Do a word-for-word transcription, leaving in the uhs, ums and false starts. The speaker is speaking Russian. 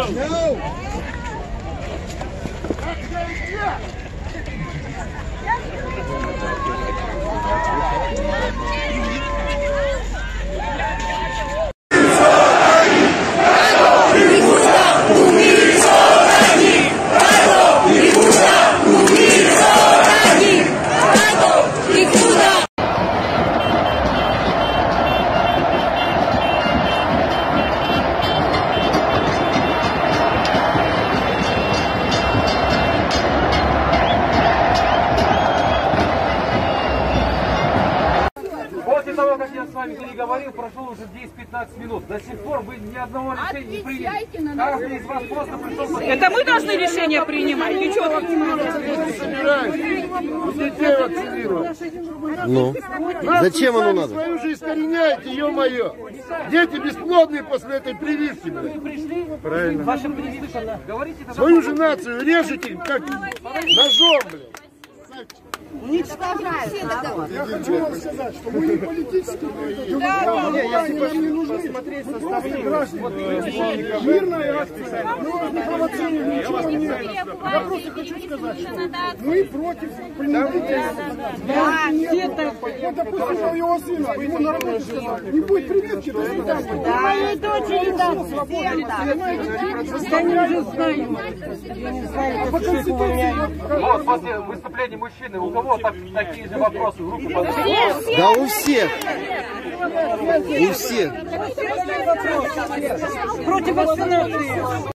После того, как я с вами переговорил, прошло уже десять-пятнадцать минут. До сих пор вы ни одного решения не приняли. Каждый из вас просто пришел... Это мы должны решение принимать? Ты что вакцинировать? Детей вакцинировать. Ну, зачем оно надо? Свою же искореняете, ё-моё. Дети бесплодные после этой прививки, блядь. Правильно. Ваша прививка, говорите... Свою же нацию режете, как ножом, блядь. Уничтожают народ. Я хочу вам сказать, что мы не политические, мы не нужны. Мы просто граждане. Мирная акция. Мы не провоцируем, ничего нет. Я просто хочу сказать, что мы против принятия. Да, все так. Вот, допустим, у его сына, ему на работе сказали, не будет прививки, то не даст. Да, моей дочери дам, всем так. Я не уже знаю. А по Конституции... Вот, после выступления мужчины, у кого так, такие же вопросы? Руку поднимите. Да у всех. У всех. Против вакцинации.